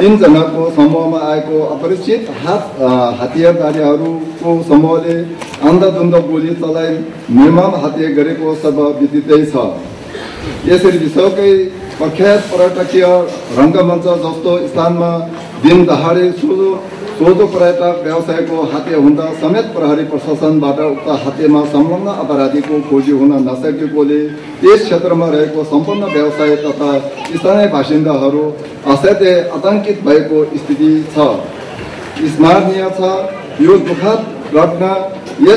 तीनजनाको समूहमा आएको अपरिचित हतियारधारीहरूको समूहले अन्धाधुन्ध गोली चलाई निर्मम हत्या गरेको सब विदितै छ। यसरी विश्वकै प्रख्यात पर्यटकीय रङ्गमञ्च जस्तो स्थानमा दिन दहाडे सोझो पर्यटक व्यवसायको हत्या हुँदा समेत प्रहरी प्रशासनबाट उक्त हत्यामा संलग्न अपराधीको खोजी हुन नसकेकोले यस क्षेत्रमा रहेको सम्पूर्ण व्यवसाय तथा स्थानीय बासिन्दाहरू असाध्यै आतंकित भएको स्थिति छ। स्मरणीय छ, यो दुःखद घटना यस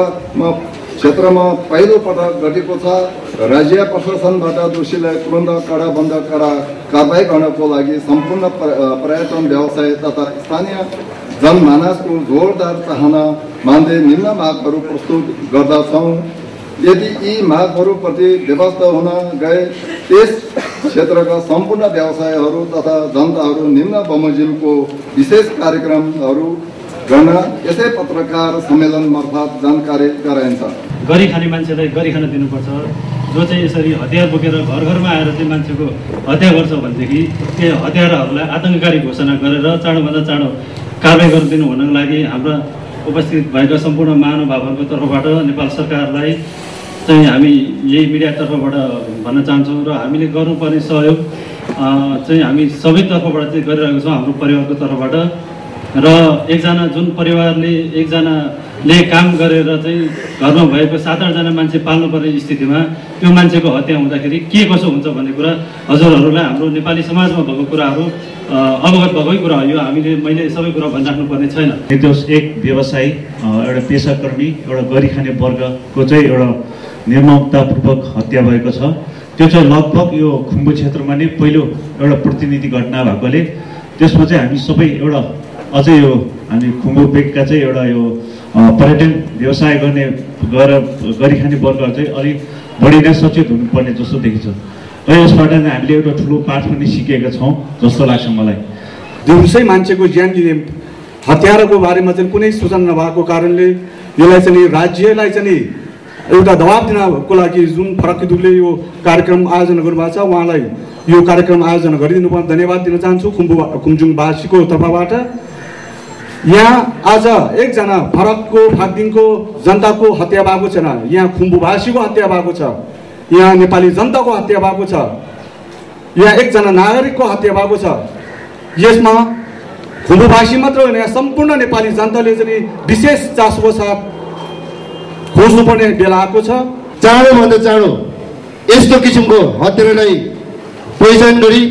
क्षेत्रमा पहिलो पटक घटेको छ। राज्य प्रशासनबाट दोषीलाई तुरन्त कडाभन्दा कडा कारबाही गर्नको लागि सम्पूर्ण पर्यटन व्यवसाय तथा स्थानीय जनमानसको जोरदार चाहना मान्दै निम्न मागहरू प्रस्तुत गर्दछौँ। यदि यी मागहरूप्रति व्यवस्था हुन गए त्यस क्षेत्रका सम्पूर्ण व्यवसायहरू तथा जनताहरू निम्न बमोजिमको विशेष कार्यक्रमहरू गर्न यसै पत्रकार सम्मेलन मार्फत जानकारी गराइन्छ। गरी खाने मान्छेलाई गरी खान दिनुपर्छ। जो चाहिँ यसरी हतियार बोकेर घर घरमा आएर चाहिँ मान्छेको हत्या गर्छ भनेदेखि त्यो हत्याराहरूलाई आतङ्ककारी घोषणा गरेर चाँडोभन्दा चाँडो कारबाही गरिदिनु हुनको लागि हाम्रा उपस्थित भएका सम्पूर्ण महानुभावहरूको तर्फबाट नेपाल सरकारलाई चाहिँ हामी यही मिडिया तर्फबाट भन्न चाहन्छौँ र हामीले गर्नुपर्ने सहयोग चाहिँ हामी सबै तर्फबाट चाहिँ गरिरहेको छौँ। हाम्रो परिवारको तर्फबाट र एकजना जुन परिवारले एकजनाले काम गरेर चाहिँ घरमा भएको 7-8 जना मान्छे पाल्नुपर्ने स्थितिमा त्यो मान्छेको हत्या हुँदाखेरि के कसो हुन्छ भन्ने कुरा हजुरहरूलाई हाम्रो नेपाली समाजमा भएको कुराहरू अवगत भएकै कुरा हो। यो हामीले मैले सबै कुरा भनिराख्नुपर्ने छैन। निर्दोष एक व्यवसायी एउटा पेसाकर्मी एउटा गरी खाने वर्गको चाहिँ एउटा निर्ममतापूर्वक हत्या भएको छ। त्यो चाहिँ लगभग यो खुम्बु क्षेत्रमा नै पहिलो एउटा प्रतिनिधि घटना भएकोले त्यसमा चाहिँ हामी सबै एउटा अझै यो हामी खुम्बु बेगका चाहिँ एउटा यो पर्यटन व्यवसाय गरी खाने वर्गहरू चाहिँ अलिक बढी नै सचेत हुनुपर्ने जस्तो देखिन्छ र यसबाट हामीले एउटा ठुलो पाठ पनि सिकेका छौँ जस्तो लाग्छ मलाई। दिउँसै मान्छेको ज्यान लिने हत्याराको बारेमा चाहिँ कुनै सूचना नभएको कारणले यसलाई चाहिँ राज्यलाई चाहिँ एउटा दबाब दिनको लागि जुन फरकिदुले यो कार्यक्रम आयोजना गर्नुभएको छ उहाँलाई यो कार्यक्रम आयोजना गरिदिनु पर्ने धन्यवाद दिन चाहन्छु खुम्जुङवासीको तर्फबाट। यहाँ आज एकजना फरकको फाक्दिङको जनताको हत्या भएको छैन, यहाँ खुम्बुवासीको हत्या भएको छ, यहाँ नेपाली जनताको हत्या भएको छ, यहाँ एकजना नागरिकको हत्या भएको छ। यसमा खुम्बुवासी मात्र होइन, यहाँ सम्पूर्ण नेपाली जनताले चाहिँ विशेष चासोको साथ खोज्नुपर्ने बेला आएको छ। चाँडोभन्दा चाँडो यस्तो किसिमको हत्यारालाई पहिचान गरी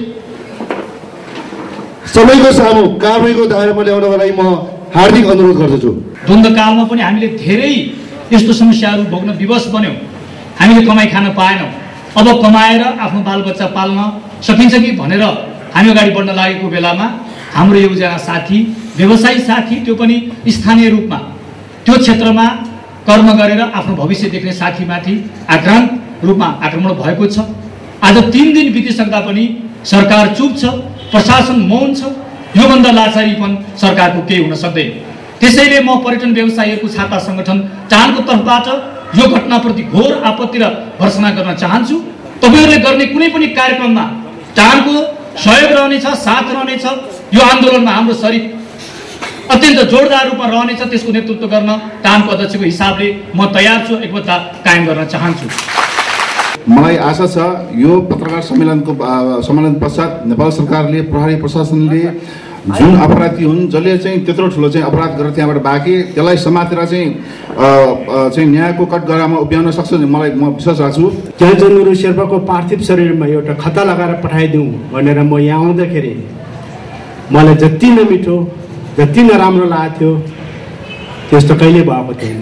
सबैको सामु कारबाहीको दायरामा ल्याउनको लागि म हार्दिक अनुरोध गर्दछु। द्वन्द्वकालमा पनि हामीले धेरै यस्तो समस्याहरू भोग्न विवश बन्यौँ। हामीले कमाइ खान पाएनौँ। अब कमाएर आफ्नो बालबच्चा पाल्न सकिन्छ कि भनेर हामी अगाडि बढ्न लागेको बेलामा हाम्रो एकजना साथी व्यवसायी साथी त्यो पनि स्थानीय रूपमा त्यो क्षेत्रमा कर्म गरेर आफ्नो भविष्य देख्ने साथीमाथि आक्रान्त रूपमा आक्रमण भएको छ। आज 3 दिन बितिसक्दा पनि सरकार चुप छ, प्रशासन मौन छ। योभन्दा लाचारीपन सरकारको केही हुन सक्दैन। त्यसैले म पर्यटन व्यवसायीहरूको छाता सङ्गठन चाहनको तर्फबाट यो घटनाप्रति घोर आपत्ति र भर्त्सना गर्न चाहन्छु। तपाईँहरूले गर्ने कुनै पनि कार्यक्रममा चाहनको सहयोग रहनेछ, साथ रहनेछ। यो आन्दोलनमा हाम्रो शरीर अत्यन्त जोरदार रूपमा रहनेछ। त्यसको नेतृत्व गर्न टानको अध्यक्षको हिसाबले म तयार छु, एकता कायम गर्न चाहन्छु। मलाई आशा छ यो पत्रकार सम्मेलन पश्चात नेपाल सरकारले प्रहरी प्रशासनले जुन अपराधी हुन् जसले चाहिँ त्यत्रो ठुलो चाहिँ अपराध गरेर त्यहाँबाट बाँके त्यसलाई समातेर चाहिँ न्यायको कठघरामा उभ्याउन सक्छ म विश्वास राख्छु। ज्ञानचन्द्र शेर्पाको पार्थिव शरीरमा एउटा खता लगाएर पठाइदिउँ भनेर म यहाँ आउँदाखेरि मलाई जति नमिठो जति नराम्रो लागेको थियो त्यस्तो कहिले भएको थिएन।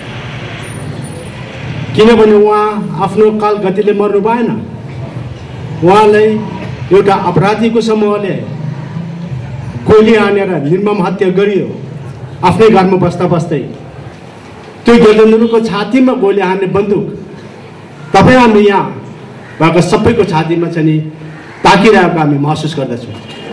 किनभने उहाँ आफ्नो काल गतिले मर्नु भएन। उहाँलाई एउटा अपराधीको समूहले गोली हानेर निर्मम हत्या गरियो आफ्नै घरमा बस्दा बस्दै। त्यो ज्ञानचन्द्रको छातीमा गोली हान्ने बन्दुक तपाईँ हामी यहाँ भएको सबैको छातीमा चाहिँ ताकिरहेको हामी महसुस गर्दछौँ।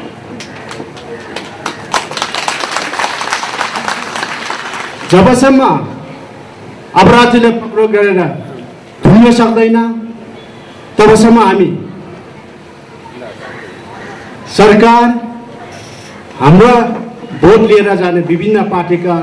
जबसम्म अपराधीले पक्राउ गरेर धुन्न सक्दैन तबसम्म हामी सरकार हाम्रा भोट लिएर जाने विभिन्न पार्टीका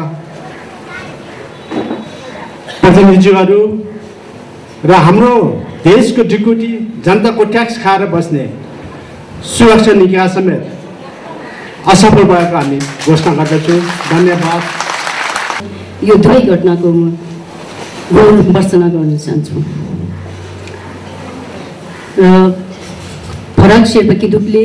प्रतिनिधिहरू र हाम्रो देशको ढिकुटी जनताको ट्याक्स खाएर बस्ने सुरक्षा निकाय समेत असफल भएको हामी घोषणा गर्दछौँ। धन्यवाद। यो दुवै घटनाको म भर्त्सना गर्न चाहन्छु र फराक शेर्पा किदुपले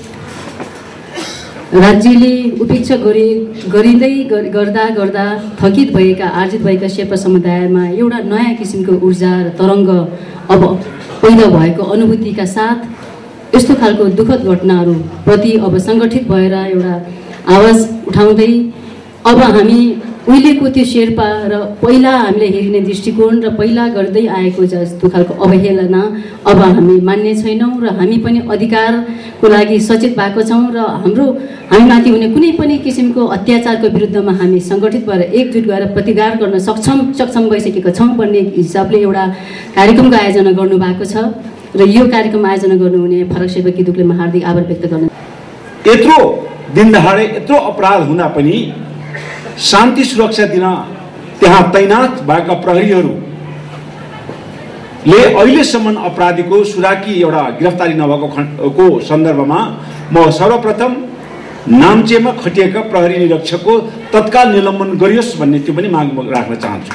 राज्यले उपेक्षा गरिँदै गर्दा थकित भएका आर्जित भएका शेर्पा समुदायमा एउटा नयाँ किसिमको ऊर्जा र तरङ्ग अब पैदा भएको अनुभूतिका साथ यस्तो खालको दुःखद घटनाहरू प्रति अब सङ्गठित भएर एउटा आवाज उठाउँदै अब हामी उहिलेको त्यो शेर्पा र पहिला हामीले हेरिने दृष्टिकोण र पहिला गर्दै आएको जस्तो खालको अवहेलना अब हामी मान्ने छैनौँ र हामी पनि अधिकारको लागि सचेत भएको छौँ र हामीमाथि हुने कुनै पनि किसिमको अत्याचारको विरुद्धमा हामी सङ्गठित भएर एकजुट भएर प्रतिकार गर्न सक्षम भइसकेका छौँ भन्ने हिसाबले एउटा कार्यक्रमको आयोजना गर्नुभएको छ र यो कार्यक्रम आयोजना गर्नुहुने फरक शेर्पा किदुपले म हार्दिक आभार व्यक्त गर्न। यत्रो दिनदहाडे यत्रो अपराध हुँदा पनि शान्ति सुरक्षा दिन त्यहाँ तैनात भएका प्रहरीहरूले अहिलेसम्म अपराधीको सुराकी एउटा गिरफ्तारी नभएको सन्दर्भमा म सर्वप्रथम नाम्चेमा खटिएका प्रहरी निरीक्षकको तत्काल निलम्बन गरियोस् भन्ने त्यो पनि माग राख्न चाहन्छु।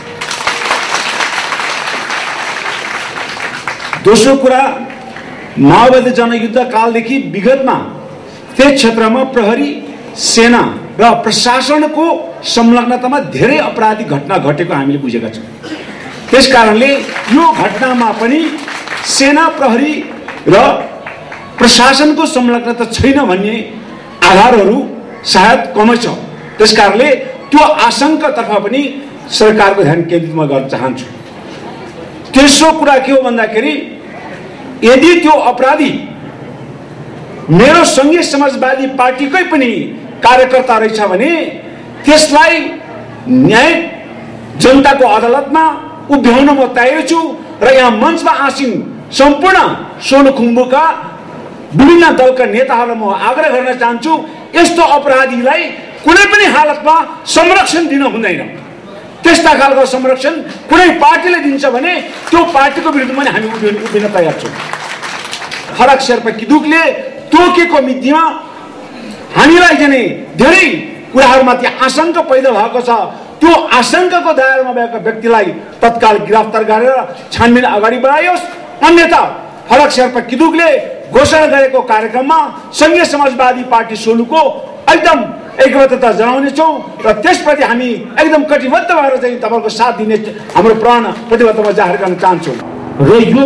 दोस्रो कुरा, माओवादी जनयुद्ध कालदेखि विगतमा त्यस क्षेत्रमा प्रहरी, सेना र प्रशासनको संलग्नतामा धेरै अपराधी घटना घटेको हामीले बुझेका छौँ। त्यसकारणले यो घटनामा पनि सेना, प्रहरी र प्रशासनको संलग्नता छैन भन्ने आधारहरू सायद कमै छ। त्यसकारणले त्यो आशंकातर्फ पनि सरकारको ध्यान केन्द्रित म गर्न चाहन्छु। तेस्रो कुरा के हो भन्दाखेरि, यदि त्यो अपराधी मेरो सङ्घीय समाजवादी पार्टीकै पनि कार्यकर्ता रहेछ भने त्यसलाई न्याय जनताको अदालतमा उभ्याउन म तयार छु र यहाँ मञ्चमा आसीन सम्पूर्ण सोलुखुम्बुका विभिन्न दलका नेताहरूलाई म आग्रह गर्न चाहन्छु, यस्तो अपराधीलाई कुनै पनि हालतमा संरक्षण दिन हुँदैन। त्यस्ता खालको संरक्षण कुनै पार्टीले दिन्छ भने त्यो पार्टीको विरुद्धमा हामी उभिन तयार छौँ। फरक शेर्पा किदुपले तोकेको मितिमा हामीलाई चाहिँ धेरै कुराहरूमाथि आशंका पैदा भएको छ। त्यो आशंकाको दायरामा भएका व्यक्तिलाई तत्काल गिरफ्तार गरेर छानबिन अगाडि बढाइयोस्। अन्यथा फरक शेर्पा किदुपले घोषणा गरेको कार्यक्रममा सङ्घीय समाजवादी पार्टी सोलुको एकदम एकबद्धता जनाउनेछौँ र त्यसप्रति हामी एकदम कटिबद्ध भएर चाहिँ तपाईँको साथ दिने हाम्रो प्रण प्रतिबद्धता जाहेर गर्न चाहन्छौँ। र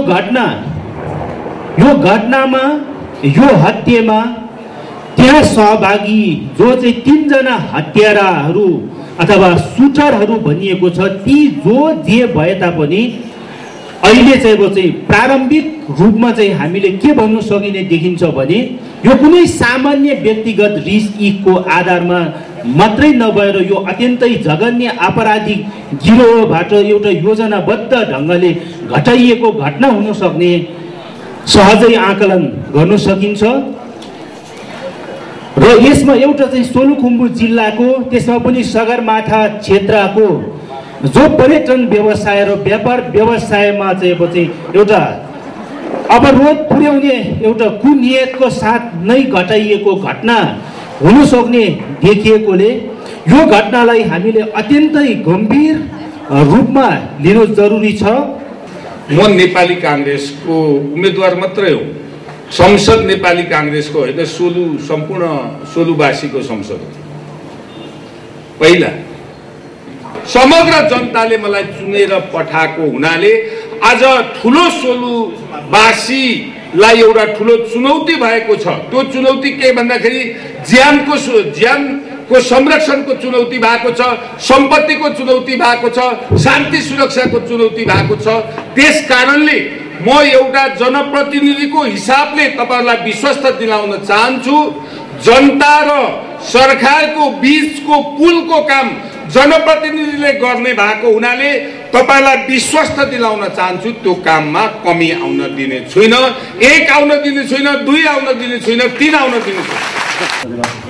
यो घटनामा यो हत्यामा त्यहाँ सहभागी जो चाहिँ 3 जना हत्याराहरू अथवा सुटरहरू भनिएको छ, ती जे भए तापनि अहिले चाहिँ प्रारम्भिक रूपमा चाहिँ हामीले के भन्नु सकिने देखिन्छ भने यो कुनै सामान्य व्यक्तिगत रिस इगको आधारमा मात्रै नभएर यो अत्यन्तै जघन्य आपराधिक गिरोहबाट एउटा योजनाबद्ध ढङ्गले घटाइएको घटना हुन सक्ने सहजै आकलन गर्न सकिन्छ। र यसमा एउटा चाहिँ सोलुखुम्बु जिल्लाको, त्यसमा पनि सगरमाथा क्षेत्रको जो पर्यटन व्यवसाय र व्यापार व्यवसायमा चाहिँ एउटा अवरोध पुर्याउने एउटा कुनियतको साथ नै घटाइएको घटना हुन सक्ने देखिएकोले यो घटनालाई हामीले अत्यन्तै गम्भीर रूपमा लिनु जरुरी छ। म नेपाली काङ्ग्रेसको उम्मेदवार मात्रै हो, संसद नेपाली काङ्ग्रेसको होइन, सम्पूर्ण सोलुवासीको संसद हो। पहिला समग्र जनताले मलाई चुनेर पठाएको हुनाले आज ठुलो सोलुवासीलाई एउटा ठुलो चुनौती भएको छ। त्यो चुनौती के भन्दाखेरि ज्यानको संरक्षणको चुनौती भएको छ, सम्पत्तिको चुनौती भएको छ, शान्ति सुरक्षाको चुनौती भएको छ। त्यस कारणले म एउटा जनप्रतिनिधिको हिसाबले तपाईहरुलाई विश्वास दिलाउन चाहन्छु, जनता र सरकारको बीचको पुलको काम जनप्रतिनिधिले गर्ने भएको हुनाले तपाईलाई विश्वास दिलाउन चाहन्छु, त्यो काममा कमी आउन दिने छुइन। 1 आउन दिने छुइन, 2 आउन दिने छुइन, 3 आउन दिने छुइन।